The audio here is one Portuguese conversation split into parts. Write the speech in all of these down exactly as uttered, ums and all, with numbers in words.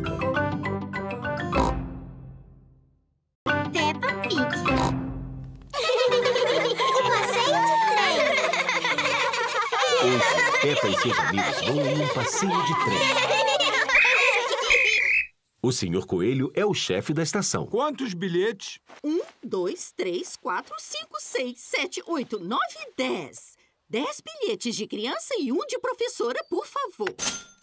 Peppa Pig. O passeio de trem. Hoje, Peppa e seus amigos vão em um passeio de trem. O senhor Coelho é o chefe da estação. Quantos bilhetes? Um, dois, três, quatro, cinco, seis, sete, oito, nove, dez. Dez bilhetes de criança e um de professora, por favor.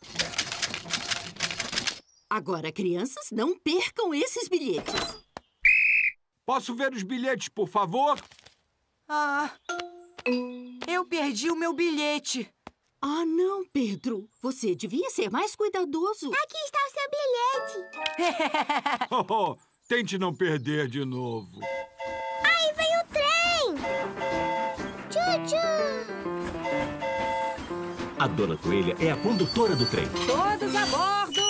Agora, crianças, não percam esses bilhetes. Posso ver os bilhetes, por favor? Ah, eu perdi o meu bilhete. Ah, não, Pedro. Você devia ser mais cuidadoso. Aqui está o seu bilhete. Oh, oh, tente não perder de novo. Aí vem o trem. Tchu-tchu. A Dona Coelha é a condutora do trem. Todos a bordo!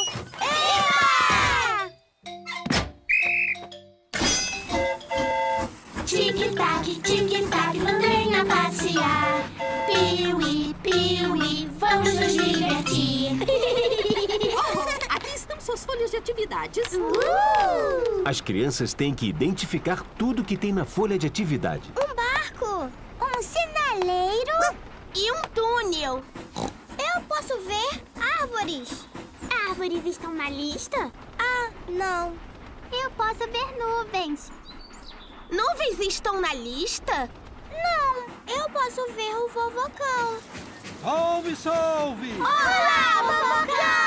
Tic-tac, tic-tac, no trem a passear. Piuí, piuí, vamos nos divertir. Oh, aqui estão suas folhas de atividades. Uh! As crianças têm que identificar tudo que tem na folha de atividade. Um barco, um sinaleiro e um túnel. Eu posso ver árvores. Árvores estão na lista? Ah, não. Eu posso ver nuvens. Nuvens estão na lista? Não, eu posso ver o vovocão. Salve, salve! Olá,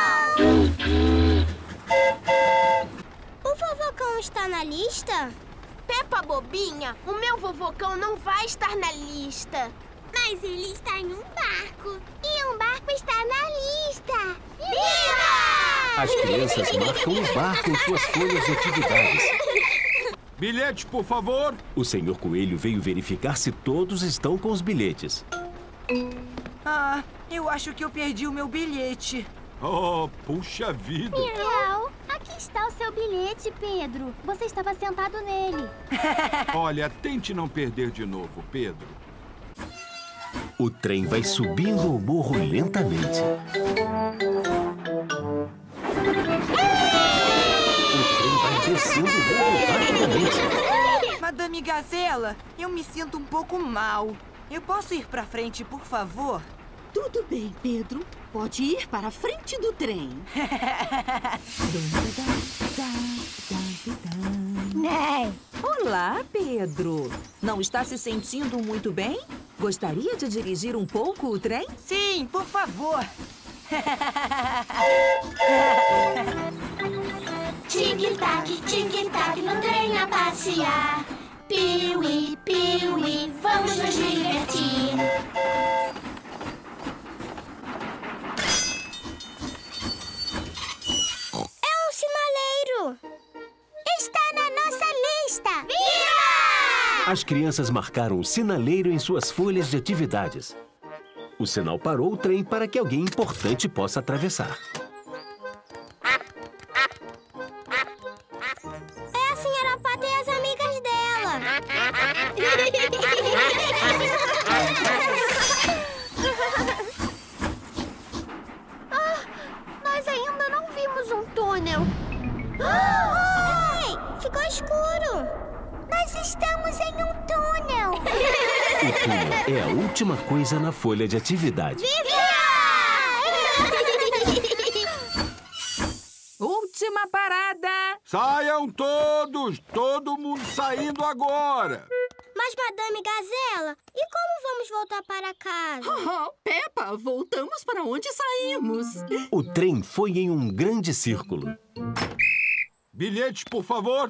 vovocão! O vovocão está na lista? Peppa bobinha, o meu vovocão não vai estar na lista. Mas ele está em um barco. E um barco está na lista. Viva! As crianças marcam o barco em suas folhas de atividades. Bilhetes, por favor. O senhor Coelho veio verificar se todos estão com os bilhetes. Ah, eu acho que eu perdi o meu bilhete. Oh, puxa vida. Miau. Aqui está o seu bilhete, Pedro. Você estava sentado nele. Olha, tente não perder de novo, Pedro. O trem vai subindo o morro lentamente. O trem vai descendo o morro rapidamente. Madame Gazela, eu me sinto um pouco mal. Eu posso ir pra frente, por favor? Tudo bem, Pedro. Pode ir para a frente do trem. Olá, Pedro. Não está se sentindo muito bem? Gostaria de dirigir um pouco o trem? Sim, por favor. Tic-tac, tic-tac, no trem a passear. Piuí, piuí, vamos nos divertir. É um sinaleiro. Está na nossa lista. Viva! As crianças marcaram o sinaleiro em suas folhas de atividades. O sinal parou o trem para que alguém importante possa atravessar. É a senhora Pata e as amigas dela. Ah, nós ainda não vimos um túnel. Ei, ficou escuro. Nós estamos em um túnel. O túnel é a última coisa na folha de atividade. Última parada! Saiam todos! Todo mundo saindo agora! Mas, Madame Gazela, e como vamos voltar para casa? Oh, Peppa, voltamos para onde saímos. O trem foi em um grande círculo. Bilhetes, por favor.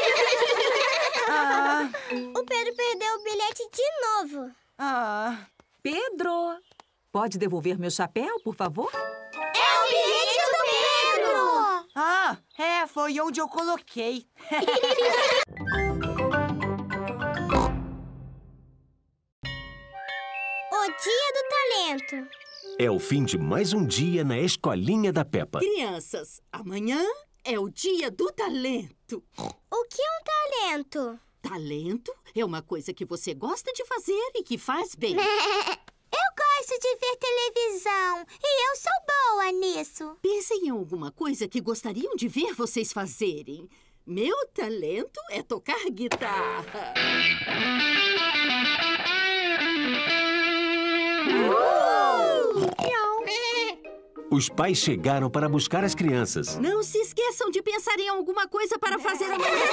Ah, O Pedro perdeu o bilhete de novo. ah. Pedro, pode devolver meu chapéu, por favor? É o bilhete do Pedro! Ah, é, foi onde eu coloquei. O Dia do Talento. É o fim de mais um dia na escolinha da Peppa. Crianças, amanhã é o dia do talento. O que é um talento? Talento é uma coisa que você gosta de fazer e que faz bem. Eu gosto gosto de ver televisão e eu sou boa nisso. Pensem em alguma coisa que gostariam de ver vocês fazerem. Meu talento é tocar guitarra. Os pais chegaram para buscar as crianças. Não se esqueçam de pensar em alguma coisa para fazer amanhã.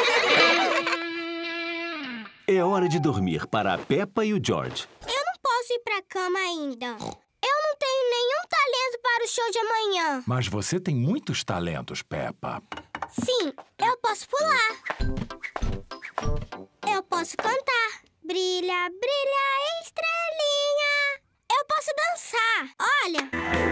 É hora de dormir para a Peppa e o George. Eu não posso ir pra cama ainda. Eu não tenho nenhum talento para o show de amanhã. Mas você tem muitos talentos, Peppa. Sim, eu posso pular. Eu posso cantar. Brilha, brilha, estrelinha. Eu posso dançar. Olha.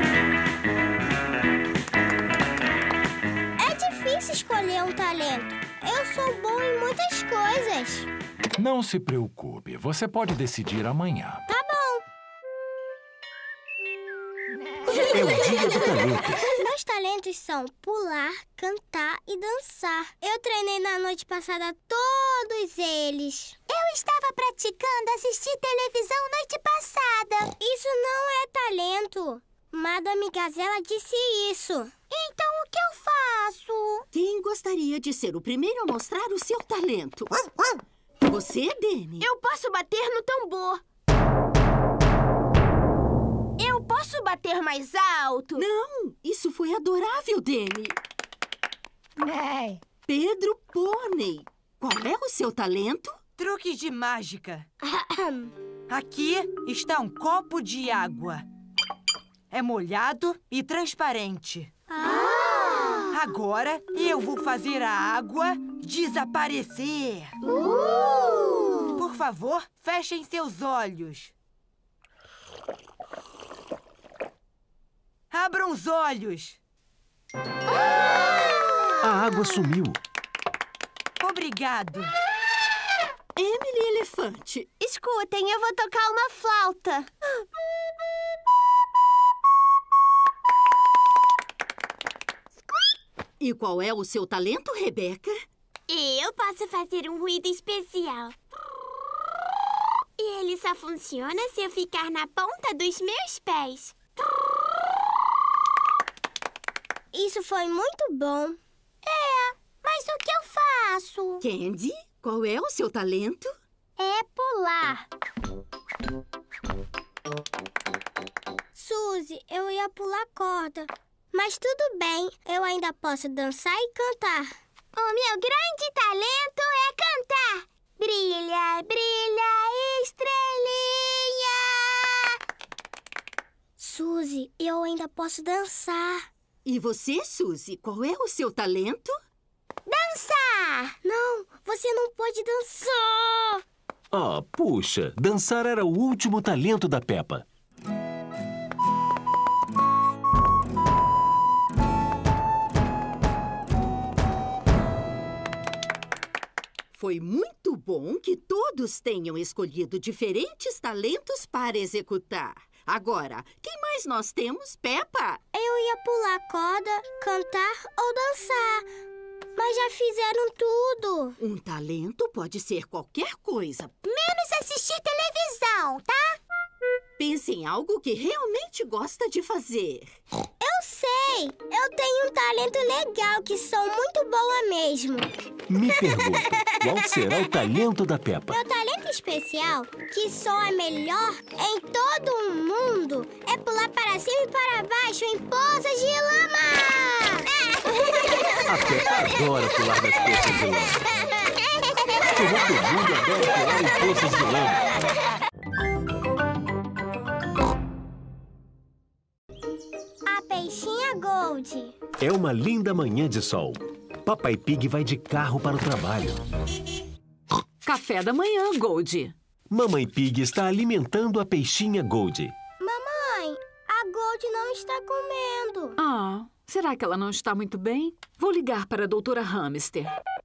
É difícil escolher um talento. Eu sou bom em muitas coisas. Não se preocupe, você pode decidir amanhã. Tá bom. É o dia do talento. Meus talentos são pular, cantar e dançar. Eu treinei na noite passada todos eles. Eu estava praticando assistir televisão noite passada. Isso não é talento. Madame Gazela disse isso. Então o que eu faço? Quem gostaria de ser o primeiro a mostrar o seu talento? Você, Danny? Eu posso bater no tambor. Eu posso bater mais alto. Não, isso foi adorável, Danny. Pedro Pônei, qual é o seu talento? Truques de mágica. Aqui está um copo de água. É molhado e transparente. Ah! Agora eu vou fazer a água desaparecer. Uh! Por favor, fechem seus olhos. Abram os olhos. A água sumiu. Obrigado. Emily Elefante. Escutem, eu vou tocar uma flauta. E qual é o seu talento, Rebeca? Eu posso fazer um ruído especial. E ele só funciona se eu ficar na ponta dos meus pés. Isso foi muito bom. É, mas o que eu faço? Candy, qual é o seu talento? É pular. Suzy, eu ia pular corda. Mas tudo bem, eu ainda posso dançar e cantar. O meu grande talento é cantar. Brilha, brilha, estrelinha. Suzy, eu ainda posso dançar. E você, Suzy, qual é o seu talento? Dançar! Não, você não pode dançar. Ah, puxa, dançar era o último talento da Peppa. Foi muito bom que todos tenham escolhido diferentes talentos para executar. Agora, quem mais nós temos, Peppa? Eu ia pular corda, cantar ou dançar. Mas já fizeram tudo. Um talento pode ser qualquer coisa. Menos assistir televisão, tá? Pense em algo que realmente gosta de fazer. Eu sei! Eu tenho um talento legal que sou muito boa mesmo. Me pergunto, qual será o talento da Peppa? Meu talento especial, que sou a melhor em todo o mundo, é pular para cima e para baixo em poças de lama! A Peppa adora pular nas poças de lama. Todo mundo adora pular em poças de lama. A peixinha Gold. É uma linda manhã de sol. Papai Pig vai de carro para o trabalho. Café da manhã, Gold. Mamãe Pig está alimentando a peixinha Gold. Mamãe, a Gold não está comendo. Ah, será que ela não está muito bem? Vou ligar para a doutora Hamster.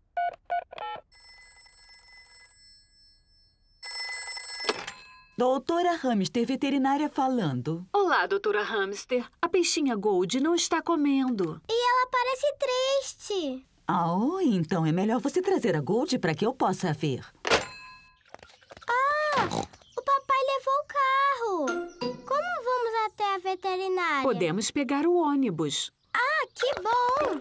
Doutora Hamster, veterinária falando. Olá, doutora Hamster. A peixinha Gold não está comendo. E ela parece triste. Ah, oh, então é melhor você trazer a Gold para que eu possa ver. Ah, o papai levou o carro. veterinária? Podemos pegar o ônibus. Ah, que bom!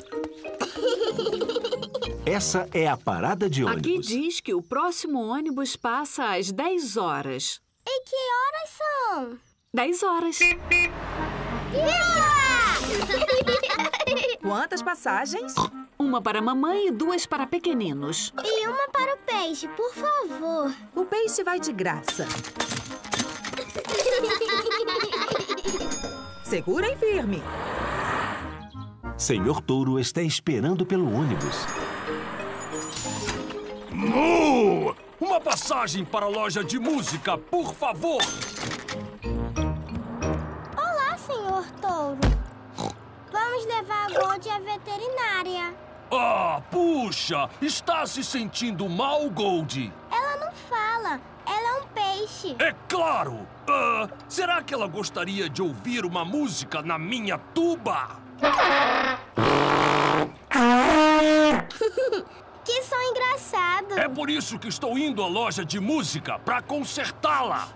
Essa é a parada de Aqui ônibus. diz que o próximo ônibus passa às dez horas. E que horas são? dez horas. Viva! Quantas passagens? Uma para a mamãe e duas para pequeninos. E uma para o peixe, por favor. O peixe vai de graça. Segurem firme. Senhor Touro está esperando pelo ônibus. Mu! Uma passagem para a loja de música, por favor! Olá, senhor Touro. Vamos levar a Gold à veterinária. Ah, puxa! Está se sentindo mal, Gold? Ela não fala. Ela é um peixe. É claro! Ah, será que ela gostaria de ouvir uma música na minha tuba? Que som engraçado. É por isso que estou indo à loja de música, para consertá-la.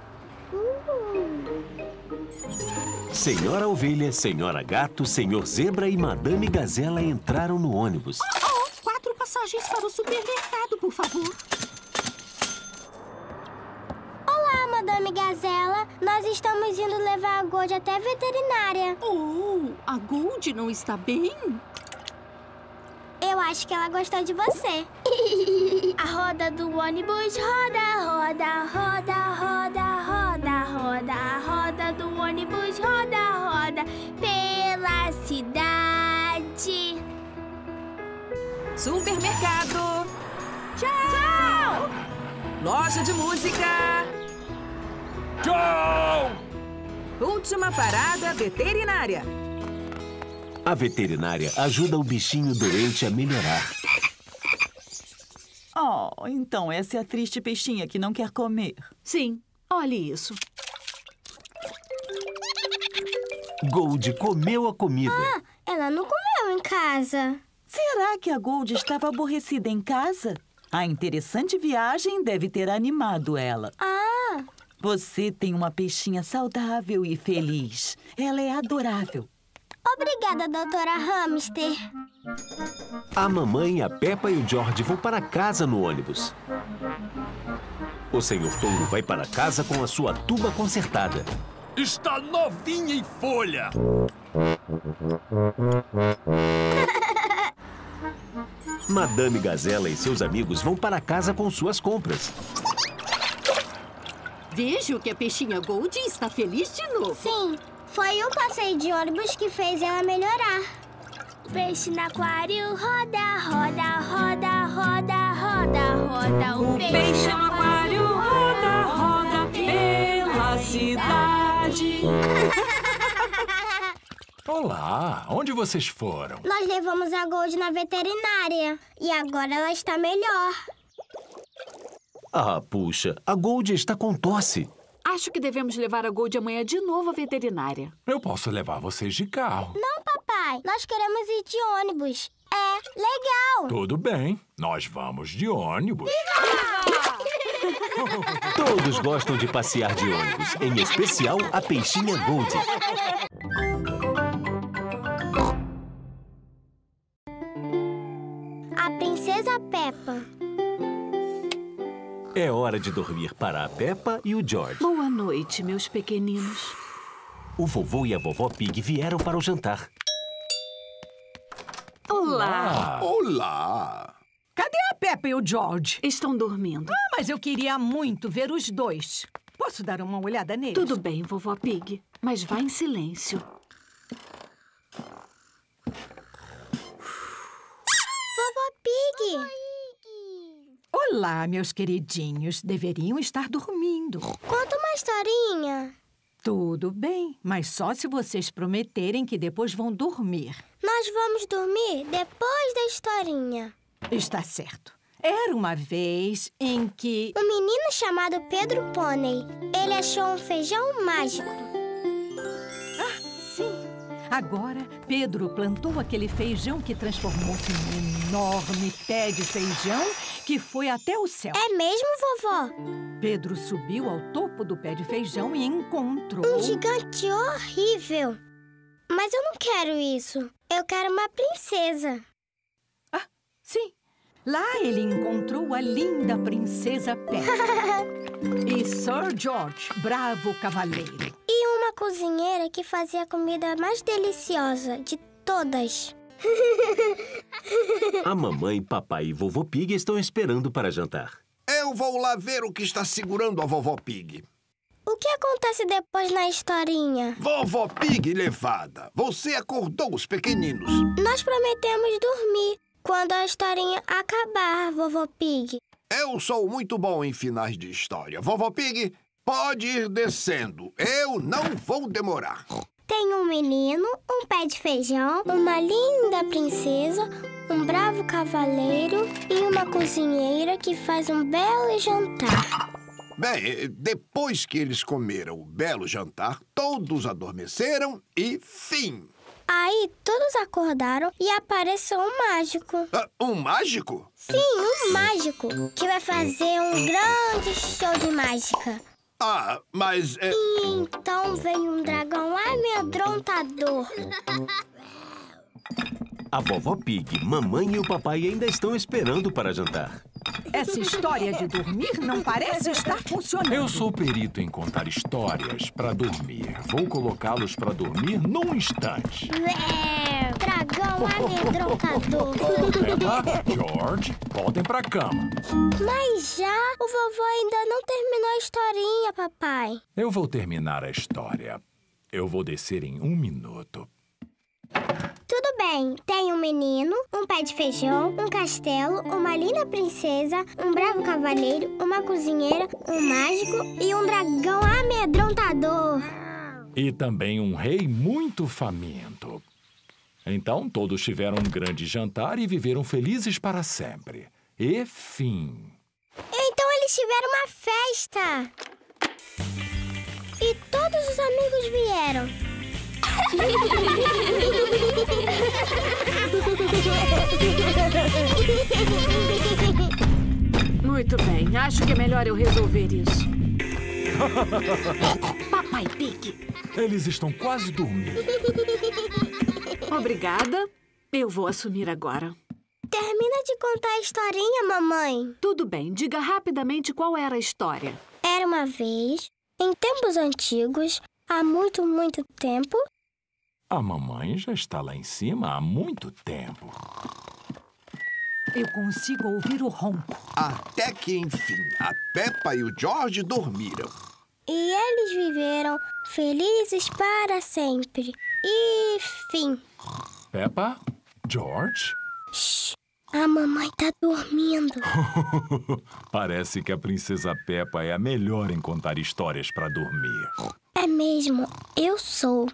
Senhora Ovelha, Senhora Gato, Senhor Zebra e Madame Gazela entraram no ônibus. Oh, quatro passagens para o supermercado, por favor. Olá, Madame Gazela. Nós estamos indo levar a Gold até a veterinária. Oh, a Gold não está bem? Eu acho que ela gostou de você. A roda do ônibus roda, roda, roda, roda, roda, roda. A roda do ônibus roda, roda pela cidade. Supermercado. Tchau! Loja de música. Tchau! Última parada veterinária. A veterinária ajuda o bichinho doente a melhorar. Oh, então essa é a triste peixinha que não quer comer. Sim, olhe isso. Gold comeu a comida. Ah, ela não comeu em casa. Será que a Gold estava aborrecida em casa? A interessante viagem deve ter animado ela. Ah, Você tem uma peixinha saudável e feliz. Ela é adorável. obrigada, doutora Hamster. A mamãe, a Peppa e o George vão para casa no ônibus. O Senhor Touro vai para casa com a sua tuba consertada. Está novinha em folha! Madame Gazela e seus amigos vão para casa com suas compras. Vejo que a peixinha Gold está feliz de novo. Sim, foi um passeio de ônibus que fez ela melhorar. Peixe no aquário roda, roda, roda, roda, roda, roda. O peixe no aquário roda, roda pela cidade. Olá, onde vocês foram? Nós levamos a Gold na veterinária e agora ela está melhor. Ah, puxa, a Gold está com tosse. Acho que devemos levar a Gold amanhã de novo à veterinária. Eu posso levar vocês de carro. Não, papai, nós queremos ir de ônibus. É legal. Tudo bem, nós vamos de ônibus. Todos gostam de passear de ônibus, em especial a peixinha Gold. A princesa Peppa. É hora de dormir para a Peppa e o George. Boa noite, meus pequeninos. O vovô e a vovó Pig vieram para o jantar. Olá. Olá! Cadê a Peppa e o George? Estão dormindo. Ah, mas eu queria muito ver os dois. Posso dar uma olhada neles? Tudo bem, vovó Pig, mas vá em silêncio. Vovó Pig. Olá, meus queridinhos. Deveriam estar dormindo. Conta uma historinha. Tudo bem, mas só se vocês prometerem que depois vão dormir. Nós vamos dormir depois da historinha. Está certo. Era uma vez em que... Um menino chamado Pedro Pônei. Ele achou um feijão mágico. Ah, sim. Agora, Pedro plantou aquele feijão que transformou-se num enorme pé de feijão que foi até o céu. É mesmo, vovó? Pedro subiu ao topo do pé de feijão e encontrou... Um gigante horrível. Mas eu não quero isso. Eu quero uma princesa. Ah, sim. Lá ele encontrou a linda princesa Peppa e Sir George, bravo cavaleiro. E uma cozinheira que fazia a comida mais deliciosa de todas. A mamãe, papai e vovô Pig estão esperando para jantar. Eu vou lá ver o que está segurando a vovó Pig. O que acontece depois na historinha? Vovó Pig levada, você acordou os pequeninos. Nós prometemos dormir quando a historinha acabar, vovó Pig. Eu sou muito bom em finais de história. Vovó Pig, pode ir descendo. Eu não vou demorar. Tem um menino, um pé de feijão, uma linda princesa, um bravo cavaleiro e uma cozinheira que faz um belo jantar. Bem, depois que eles comeram o belo jantar, todos adormeceram e fim. Aí todos acordaram e apareceu um mágico. Ah, um mágico? Sim, um mágico, que vai fazer um grande show de mágica. Ah, mas... É... E então veio um dragão amedrontador. A vovó Pig, mamãe e o papai ainda estão esperando para jantar. Essa história de dormir não parece estar funcionando. Eu sou perito em contar histórias para dormir. Vou colocá-los para dormir num instante. É, dragão amedrontador. Peppa, George, voltem para a cama. Mas já o vovô ainda não terminou a historinha, papai. Eu vou terminar a história. Eu vou descer em um minuto. Tudo bem, tem um menino, um pé de feijão, um castelo, uma linda princesa, um bravo cavaleiro, uma cozinheira, um mágico e um dragão amedrontador. E também um rei muito faminto. Então, todos tiveram um grande jantar e viveram felizes para sempre. E fim. Então eles tiveram uma festa. E todos os amigos vieram. Muito bem, acho que é melhor eu resolver isso. Papai Pig. Eles estão quase dormindo. Obrigada. Eu vou assumir agora. Termina de contar a historinha, mamãe. Tudo bem, diga rapidamente qual era a história. Era uma vez, em tempos antigos, há muito, muito tempo... A mamãe já está lá em cima há muito tempo. Eu consigo ouvir o ronco. Até que, enfim, a Peppa e o George dormiram. E eles viveram felizes para sempre. E fim. Peppa? George? Shhh! A mamãe tá dormindo. Parece que a princesa Peppa é a melhor em contar histórias para dormir. É mesmo, eu sou.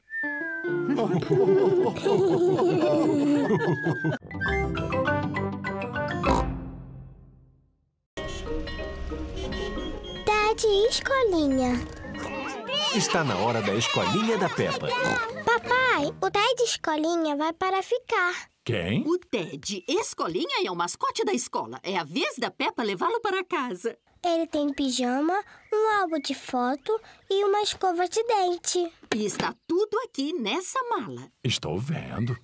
Ted e escolinha. Está na hora da escolinha da Peppa. Papai, o Ted escolinha vai para ficar. Quem? O Ted escolinha é o mascote da escola. É a vez da Peppa levá-lo para casa. Ele tem pijama, um álbum de foto e uma escova de dente. E está tudo aqui nessa mala. Estou vendo.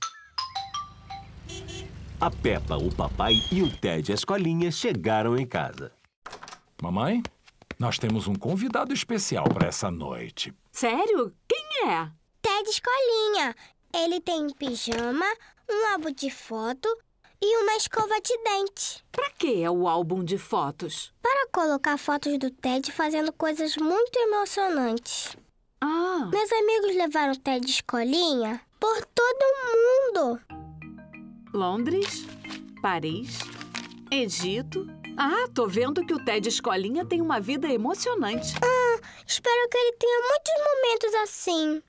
A Peppa, o papai e o Ted escolinha chegaram em casa. Mamãe, nós temos um convidado especial para essa noite. Sério? Quem é? Ted escolinha. Ele tem pijama, um álbum de foto e uma escova de dente. Pra que é o álbum de fotos? Para colocar fotos do Ted fazendo coisas muito emocionantes. Ah! Meus amigos levaram o Ted escolinha por todo mundo. Londres, Paris, Egito. Ah, tô vendo que o Ted escolinha tem uma vida emocionante. Ah, espero que ele tenha muitos momentos assim.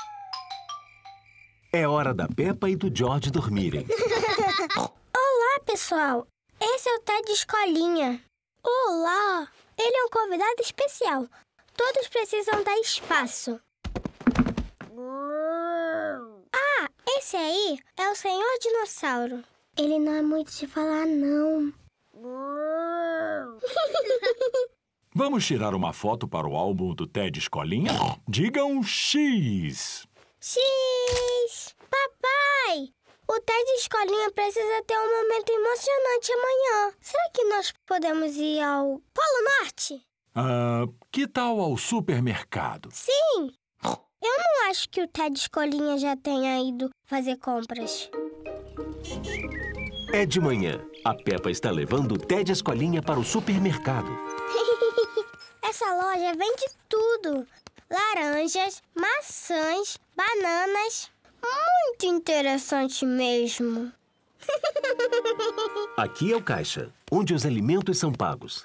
É hora da Peppa e do George dormirem. Olá, pessoal. Esse é o Ted escolinha. Olá. Ele é um convidado especial. Todos precisam dar espaço. Esse aí é o Senhor Dinossauro. Ele não é muito de falar, não. Vamos tirar uma foto para o álbum do Ted Escolinha? Digam X! X! Papai! O Ted Escolinha precisa ter um momento emocionante amanhã. Será que nós podemos ir ao Polo Norte? Ah, que tal ao supermercado? Sim! Eu não acho que o Ted Escolinha já tenha ido fazer compras. É de manhã. A Peppa está levando o Ted Escolinha para o supermercado. Essa loja vende tudo. Laranjas, maçãs, bananas. Muito interessante mesmo. Aqui é o caixa, onde os alimentos são pagos.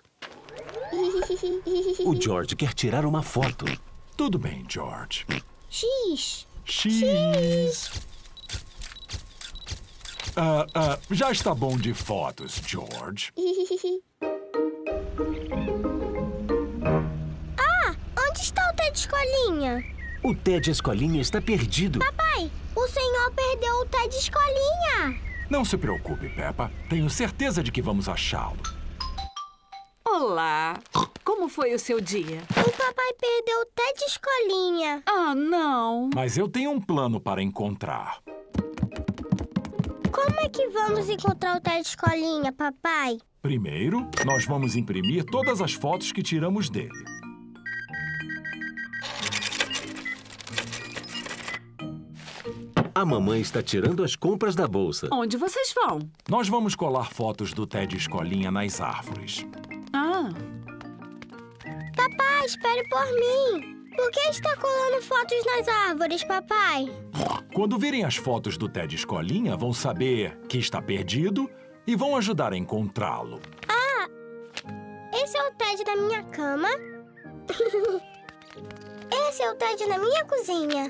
O George quer tirar uma foto. Tudo bem, George. X. X. Ah, ah, já está bom de fotos, George. Ah, onde está o Ted Escolinha? O Ted Escolinha está perdido. Papai, o senhor perdeu o Ted Escolinha. Não se preocupe, Peppa. Tenho certeza de que vamos achá-lo. Olá! Como foi o seu dia? O papai perdeu o Ted Escolinha. Ah, não! Mas eu tenho um plano para encontrar. Como é que vamos encontrar o Ted Escolinha, papai? Primeiro, nós vamos imprimir todas as fotos que tiramos dele. A mamãe está tirando as compras da bolsa. Onde vocês vão? Nós vamos colar fotos do Ted Escolinha nas árvores. Ah! Papai, espere por mim. Por que está colando fotos nas árvores, papai? Quando virem as fotos do Ted Escolinha, vão saber que está perdido e vão ajudar a encontrá-lo. Ah! Esse é o Ted da minha cama. Esse é o Ted na minha cozinha.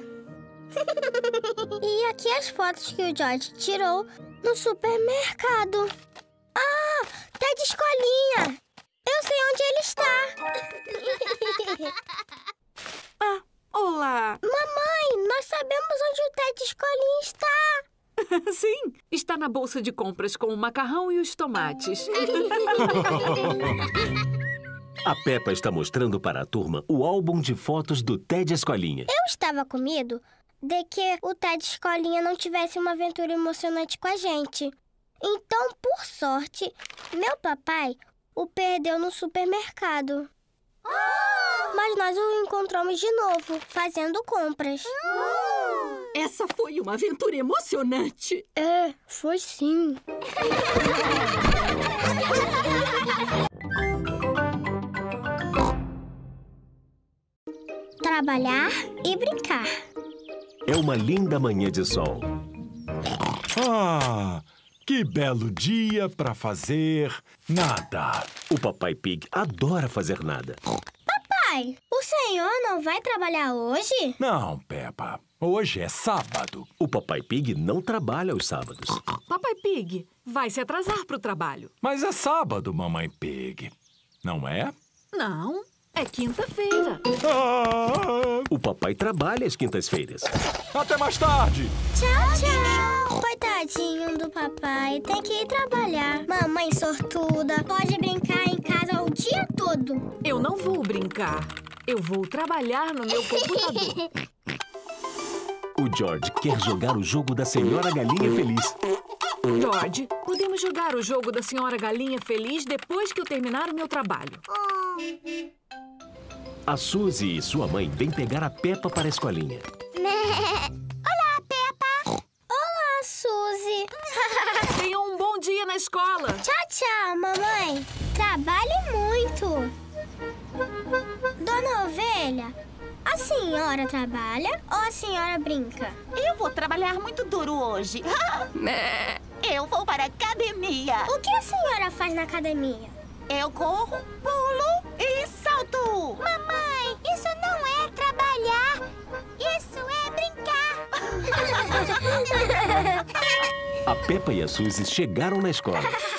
E aqui as fotos que o George tirou no supermercado. Ah! Ted Escolinha! Eu sei onde ele está. Ah, olá! Mamãe, nós sabemos onde o Ted Escolinha está. Sim, está na bolsa de compras com o macarrão e os tomates. A Peppa está mostrando para a turma o álbum de fotos do Ted Escolinha. Eu estava com medo de que o Ted Escolinha não tivesse uma aventura emocionante com a gente. Então, por sorte, meu papai o perdeu no supermercado. Ah! Mas nós o encontramos de novo, fazendo compras. Ah! Essa foi uma aventura emocionante. É, foi sim. Trabalhar e brincar. É uma linda manhã de sol. Ah, que belo dia para fazer nada. O Papai Pig adora fazer nada. Papai, o senhor não vai trabalhar hoje? Não, Peppa. Hoje é sábado. O Papai Pig não trabalha aos sábados. Papai Pig vai se atrasar para o trabalho. Mas é sábado, Mamãe Pig. Não é? Não, é quinta-feira. Ah! O papai trabalha às quintas-feiras. Até mais tarde. Tchau, tchau. Coitadinho do papai, tem que ir trabalhar. Mamãe sortuda, pode brincar em casa o dia todo. Eu não vou brincar. Eu vou trabalhar no meu computador. O George quer jogar o jogo da Senhora Galinha Feliz. George, podemos jogar o jogo da Senhora Galinha Feliz depois que eu terminar o meu trabalho. A Suzy e sua mãe vêm pegar a Peppa para a escolinha. Olá, Peppa. Olá, Suzy. Tenham um bom dia na escola. Tchau, tchau, mamãe. Trabalhe muito. Dona Ovelha, a senhora trabalha ou a senhora brinca? Eu vou trabalhar muito duro hoje. Eu vou para a academia. O que a senhora faz na academia? Eu corro, pulo e salto. Mamãe, isso não é trabalhar. Isso é brincar. A Peppa e a Suzy chegaram na escola.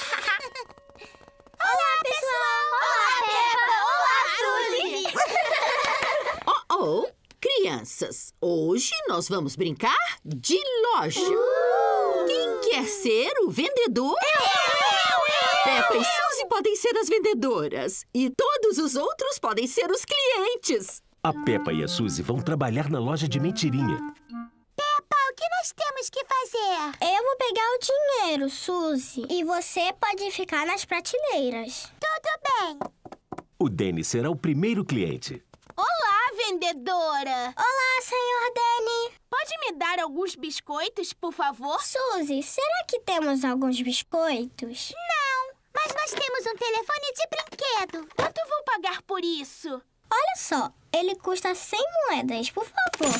Olá, pessoal. Olá, Peppa. Olá, Suzy. Oh, oh, crianças, Hoje nós vamos brincar de loja. Uh! Quem quer ser o vendedor? Eu, eu, eu, Peppa e Suzy podem ser as vendedoras. E todos os outros podem ser os clientes. A Peppa e a Suzy vão trabalhar na loja de mentirinha. Peppa, o que nós temos que fazer? Eu vou pegar o dinheiro, Suzy. E você pode ficar nas prateleiras. Tudo bem. O Danny será o primeiro cliente. Olá, vendedora! Olá, senhor Danny! Pode me dar alguns biscoitos, por favor? Suzy, será que temos alguns biscoitos? Não, mas nós temos um telefone de brinquedo. Quanto vou pagar por isso? Olha só, ele custa cem moedas, por favor.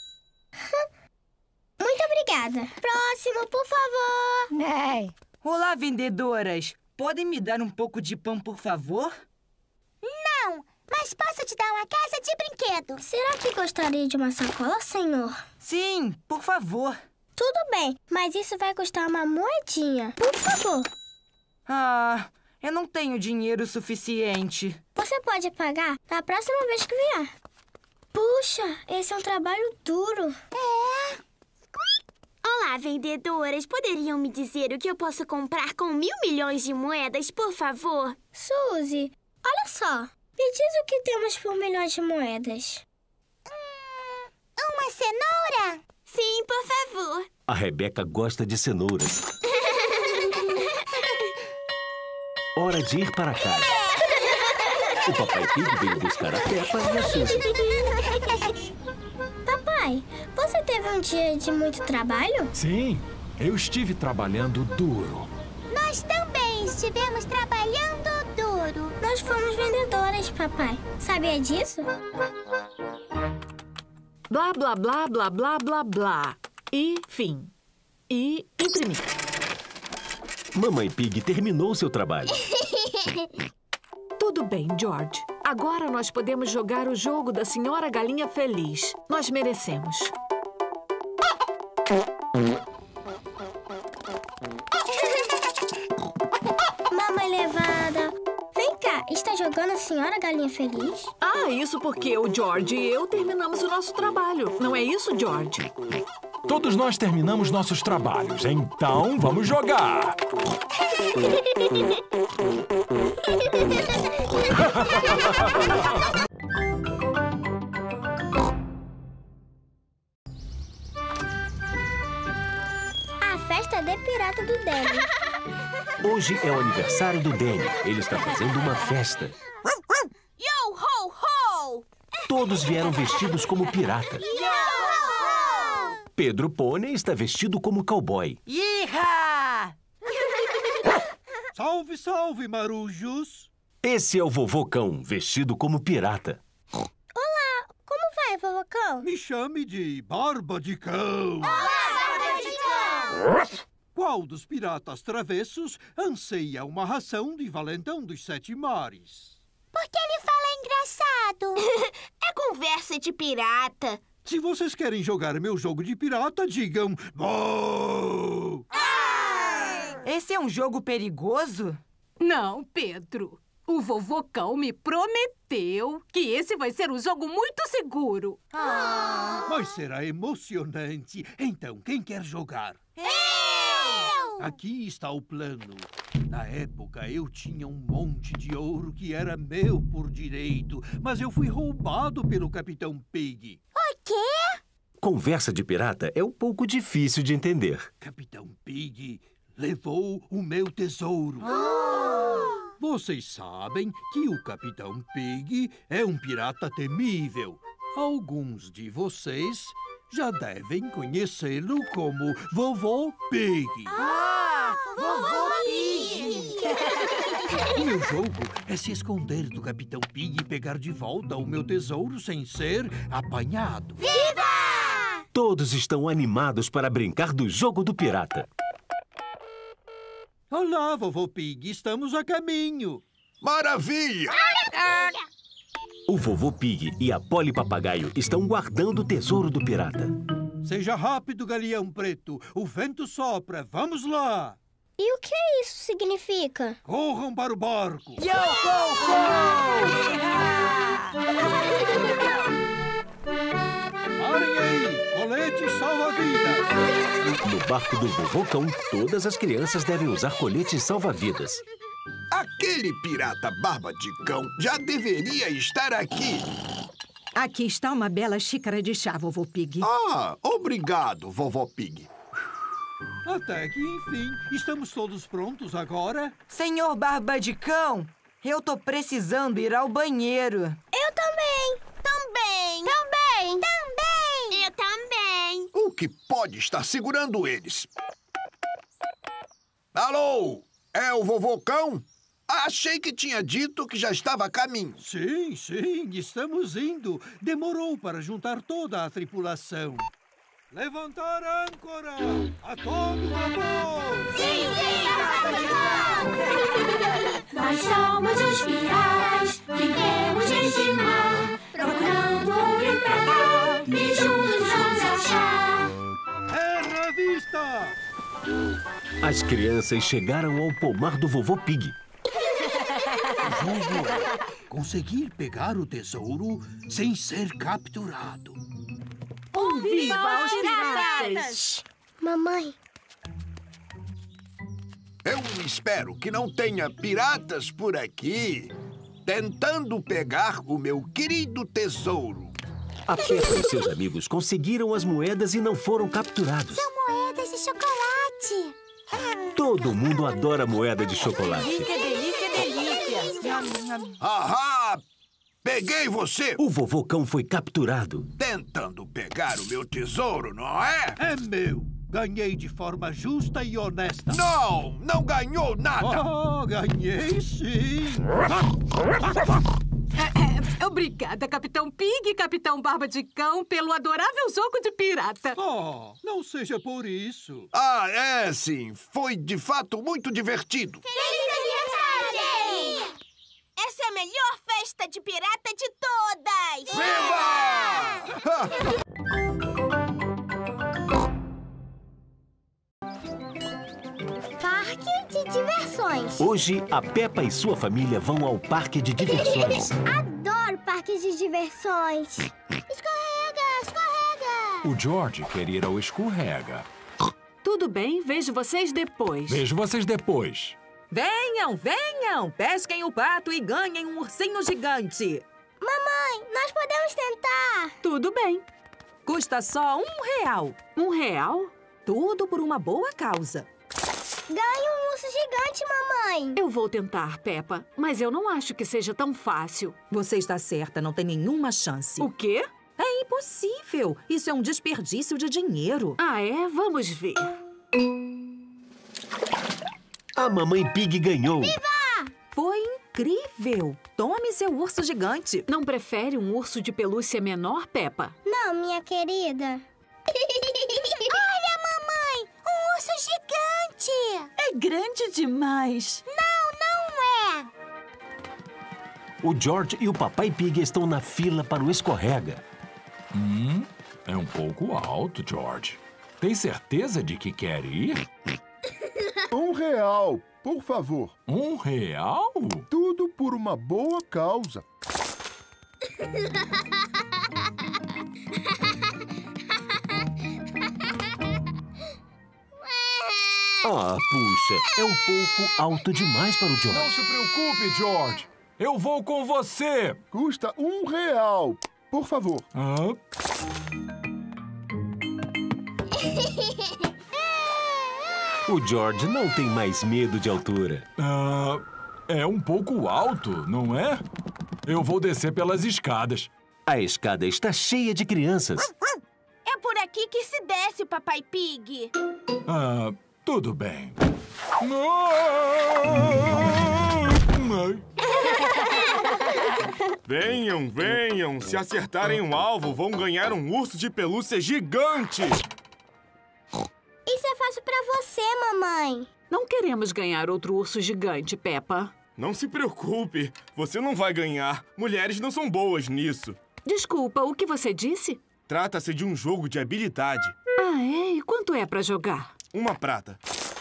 Muito obrigada. Próximo, por favor. Ei. Olá, vendedoras. Podem me dar um pouco de pão, por favor? Não! Mas posso te dar uma casa de brinquedo. Será que gostaria de uma sacola, senhor? Sim, por favor. Tudo bem, mas isso vai custar uma moedinha. Por favor. Ah, eu não tenho dinheiro suficiente. Você pode pagar na próxima vez que vier. Puxa, esse é um trabalho duro. É. Olá, vendedoras. Poderiam me dizer o que eu posso comprar com mil milhões de moedas, por favor? Suzy, olha só. Me diz o que temos por milhões de moedas. Hum, uma cenoura? Sim, por favor. A Rebeca gosta de cenouras. Hora de ir para casa. O Papai Pig veio buscar a Peppa e a Suzy. Papai, você teve um dia de muito trabalho? Sim, eu estive trabalhando duro. Nós também estivemos trabalhando duro. Nós fomos vendedoras, papai. Sabia disso? Blá, blá, blá, blá, blá, blá, blá. E fim. E imprimir. Mamãe Pig terminou seu trabalho. Tudo bem, George. Agora nós podemos jogar o jogo da Senhora Galinha Feliz. Nós merecemos. Mamãe levada. Vem cá, está jogando a Senhora Galinha Feliz? Ah, isso porque o George e eu terminamos o nosso trabalho. Não é isso, George? Todos nós terminamos nossos trabalhos, então vamos jogar! A festa de pirata do Danny. Hoje é o aniversário do Danny. Ele está fazendo uma festa. Yo, ho, ho! Todos vieram vestidos como pirata. Pedro Pônei está vestido como cowboy. Iha! Salve, salve, marujos! Esse é o Vovô Cão, vestido como pirata. Olá, como vai, Vovô Cão? Me chame de Barba de Cão. Olá, Barba de Cão! Qual dos piratas travessos anseia uma ração de valentão dos sete mares? Porque ele fala engraçado. É conversa de pirata. Se vocês querem jogar meu jogo de pirata, digam... Boo! Esse é um jogo perigoso? Não, Pedro. O Vovô Cão me prometeu que esse vai ser um jogo muito seguro. Ah. Mas será emocionante. Então, quem quer jogar? Eu! Aqui está o plano. Na época, eu tinha um monte de ouro que era meu por direito, mas eu fui roubado pelo Capitão Pig. O quê? Conversa de pirata é um pouco difícil de entender. Capitão Pig levou o meu tesouro. Oh! Vocês sabem que o Capitão Pig é um pirata temível. Alguns de vocês já devem conhecê-lo como Vovô Pig. Ah! Vovô Pig! O meu jogo é se esconder do Capitão Pig e pegar de volta o meu tesouro sem ser apanhado. Viva! Todos estão animados para brincar do jogo do pirata. Olá, Vovô Pig, estamos a caminho. Maravilha! O Vovô Pig e a Polly Papagaio estão guardando o tesouro do pirata. Seja rápido, Galeão Preto. O vento sopra. Vamos lá. E o que isso significa? Corram para o barco. Yo, ho, ho! Parem aí! Coletes salva-vidas! No barco do Vovô Cão, todas as crianças devem usar coletes salva-vidas. Aquele pirata barba de cão já deveria estar aqui. Aqui está uma bela xícara de chá, Vovô Pig. Ah, obrigado, Vovó Pig. Até que, enfim, estamos todos prontos agora? Senhor Barba de Cão, eu tô precisando ir ao banheiro. Eu também. Também. Também. Também. Eu também. O que pode estar segurando eles? Alô? É o Vovô Cão? Achei que tinha dito que já estava a caminho. Sim, sim, estamos indo. Demorou para juntar toda a tripulação. Levantar a âncora! A todo vapor! Sim, sim, Barba de Cão! Nós somos os piratas, vivemos neste mar, procurando ouro e prata, e juntos vamos achar. Terra à vista! As crianças chegaram ao pomar do Vovô Pig. O jogo é conseguir pegar o tesouro sem ser capturado. Um viva os piratas! Mamãe. Eu espero que não tenha piratas por aqui tentando pegar o meu querido tesouro. A Peppa e seus amigos conseguiram as moedas e não foram capturados. São moedas de chocolate. Todo mundo adora moeda de chocolate. Delícia, delícia, delícia. Ahá! Peguei você! O Vovô Cão foi capturado. Tentando pegar o meu tesouro, não é? É meu! Ganhei de forma justa e honesta. Não! Não ganhou nada! Oh, ganhei sim! É, é, obrigada, Capitão Pig e Capitão Barba de Cão, pelo adorável jogo de pirata. Oh, não seja por isso. Ah, é sim. Foi de fato muito divertido. Feliz aniversário! Essa é a melhor festa de pirata de todas! Viva! Parque de diversões. Hoje, a Peppa e sua família vão ao parque de diversões. Adoro parques de diversões. Escorrega, escorrega. O George quer ir ao escorrega. Tudo bem, vejo vocês depois. Vejo vocês depois. Venham, venham! Pesquem o pato e ganhem um ursinho gigante. Mamãe, nós podemos tentar. Tudo bem. Custa só um real. Um real? Tudo por uma boa causa. Ganhe um urso gigante, mamãe. Eu vou tentar, Peppa, mas eu não acho que seja tão fácil. Você está certa, não tem nenhuma chance. O quê? É impossível. Isso é um desperdício de dinheiro. Ah, é? Vamos ver. A Mamãe Pig ganhou. Viva! Foi incrível. Tome seu urso gigante. Não prefere um urso de pelúcia menor, Peppa? Não, minha querida. Olha, mamãe! Um urso gigante! É grande demais. Não, não é! O George e o Papai Pig estão na fila para o escorrega. Hum, é um pouco alto, George. Tem certeza de que quer ir? Um real, por favor. Um real? Tudo por uma boa causa. Ah, puxa, é um pouco alto demais para o George. Não se preocupe, George. Eu vou com você. Custa um real, por favor. Ah? O George não tem mais medo de altura. Ah, é um pouco alto, não é? Eu vou descer pelas escadas. A escada está cheia de crianças. É por aqui que se desce, Papai Pig. Ah, tudo bem. Venham, venham. Se acertarem um alvo, vão ganhar um urso de pelúcia gigante. Isso é fácil pra você, mamãe. Não queremos ganhar outro urso gigante, Peppa. Não se preocupe. Você não vai ganhar. Mulheres não são boas nisso. Desculpa, o que você disse? Trata-se de um jogo de habilidade. Ah, é? E quanto é pra jogar? Uma prata.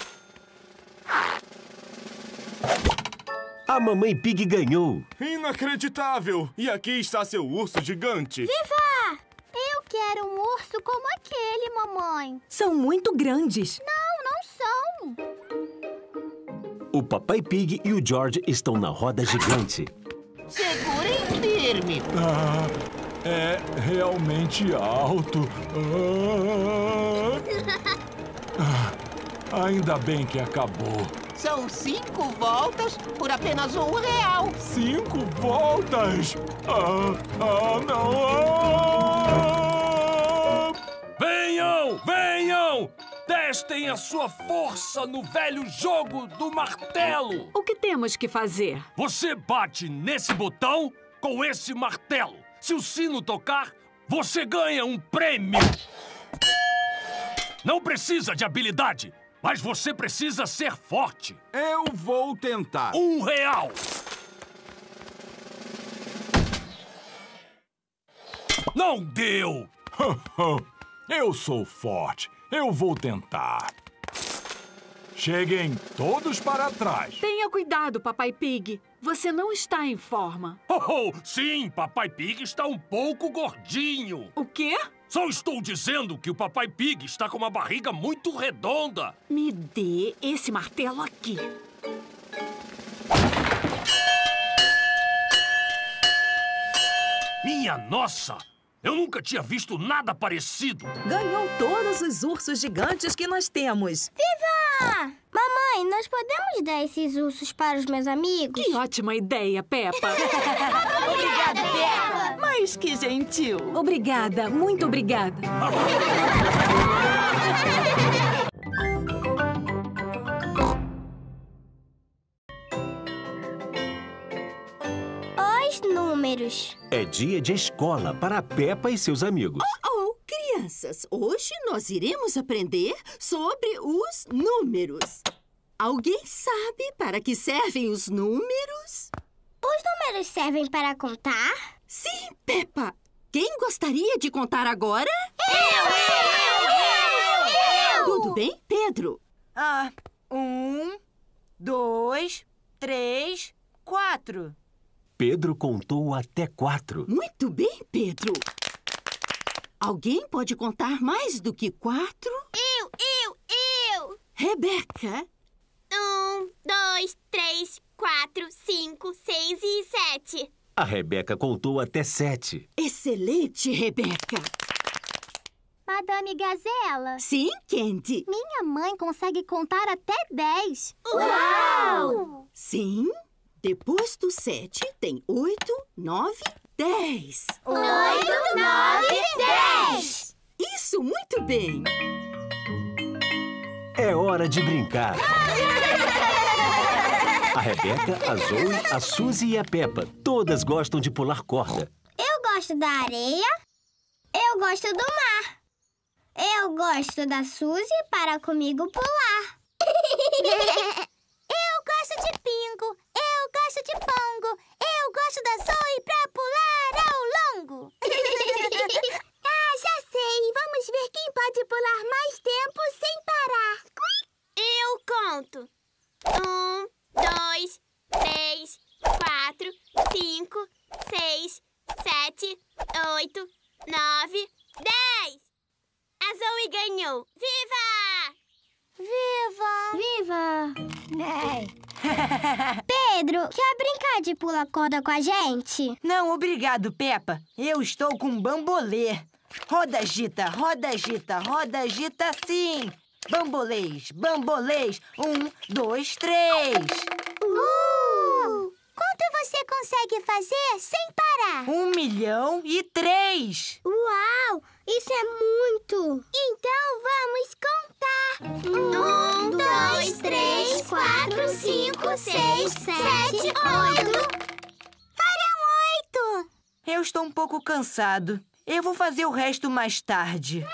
A Mamãe Pig ganhou. Inacreditável! E aqui está seu urso gigante. Viva! Eu quero um urso como aquele, mamãe. São muito grandes. Não, não são. O Papai Pig e o George estão na roda gigante. Segurem firme. Ah, é realmente alto. Ah, ah, ainda bem que acabou. São cinco voltas por apenas um real. Cinco voltas? Ah, ah, não! Ah! Venham, venham! Testem a sua força no velho jogo do martelo. O que temos que fazer? Você bate nesse botão com esse martelo. Se o sino tocar, você ganha um prêmio. Não precisa de habilidade, mas você precisa ser forte. Eu vou tentar. Um real. Não deu. Eu sou forte. Eu vou tentar. Cheguem todos para trás. Tenha cuidado, Papai Pig. Você não está em forma. Oh, oh, sim, Papai Pig está um pouco gordinho. O quê? Só estou dizendo que o Papai Pig está com uma barriga muito redonda. Me dê esse martelo aqui. Minha nossa! Eu nunca tinha visto nada parecido. Ganhou todos os ursos gigantes que nós temos. Viva! Mamãe, nós podemos dar esses ursos para os meus amigos? Que ótima ideia, Peppa. Obrigada, Peppa. Mas que gentil. Obrigada, muito obrigada. Os números. É dia de escola para a Peppa e seus amigos. Oh, oh, crianças, hoje nós iremos aprender sobre os números. Alguém sabe para que servem os números? Os números servem para contar? Sim, Peppa. Quem gostaria de contar agora? Eu! Eu! Eu! Eu! Tudo bem, Pedro? Ah, um, dois, três, quatro. Pedro contou até quatro. Muito bem, Pedro. Alguém pode contar mais do que quatro? Eu, eu, eu! Rebeca? Um, dois, três, quatro, cinco, seis e sete. A Rebeca contou até sete. Excelente, Rebeca. Madame Gazela. Sim, Candy. Minha mãe consegue contar até dez. Uau! Sim. Depois do sete, tem oito, nove, dez. Oito, nove, dez. Isso, muito bem. É hora de brincar. A Rebeca, a Zoe, a Suzy e a Peppa. Todas gostam de pular corda. Eu gosto da areia. Eu gosto do mar. Eu gosto da Suzy para comigo pular. Eu gosto de pingo. Eu gosto de pongo. Eu gosto da Zoe pra pular ao longo. Ah, já sei. Vamos ver quem pode pular mais tempo sem parar. Eu conto. Um, dois, três, quatro, cinco, seis, sete, oito, nove, dez. A Zoe ganhou. Viva! Viva! Viva! Pedro, quer brincar de pula-corda com a gente? Não, obrigado, Peppa. Eu estou com bambolê. Roda, agita, roda, agita, roda, agita, sim. Bambolês, bambolês. Um, dois, três. Uh! Quanto você consegue fazer sem parar? Um milhão e três. Uau! Isso é muito! Então vamos contar. Um, dois, três, quatro, cinco, seis, sete, oito. Foram oito! Eu estou um pouco cansado. Eu vou fazer o resto mais tarde.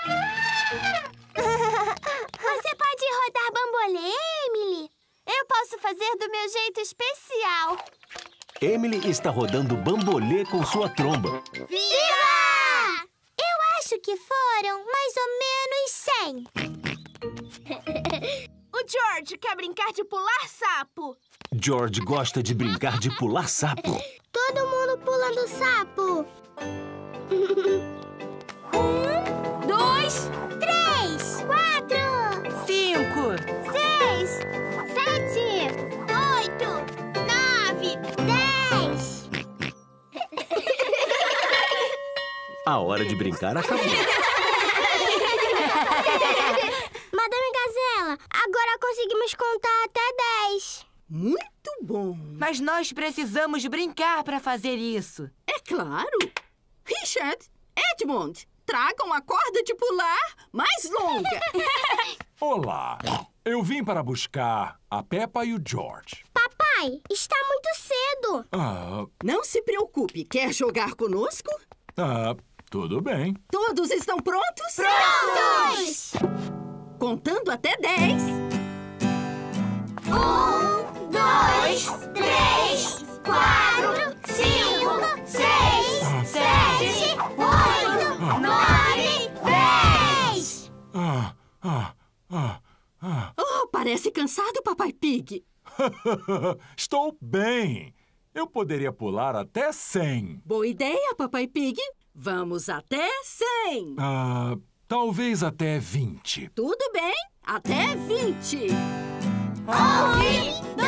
Você pode rodar bambolê, Emily? Eu posso fazer do meu jeito especial. Emily está rodando bambolê com sua tromba. Viva! Eu acho que foram mais ou menos cem. O George quer brincar de pular sapo. George gosta de brincar de pular sapo. Todo mundo pulando sapo. Um, dois. dois, três, quatro, cinco, seis, sete, oito, nove, dez. A hora de brincar acabou. Madame Gazela, agora conseguimos contar até dez. Muito bom. Mas nós precisamos brincar para fazer isso. É claro. Richard, Edmond, tragam a corda de pular mais longa. Olá, eu vim para buscar a Peppa e o George. Papai, está muito cedo. Ah, Não se preocupe, quer jogar conosco? ah, tudo bem. Todos estão prontos? Prontos! Contando até dez. Um, dois, três, quatro, cinco, seis, sete, oito, nove, dez. Ah, ah, ah, ah. Oh, parece cansado, Papai Pig. Estou bem. Eu poderia pular até cem. Boa ideia, Papai Pig. Vamos até cem. Ah, talvez até vinte. Tudo bem, até vinte. Um,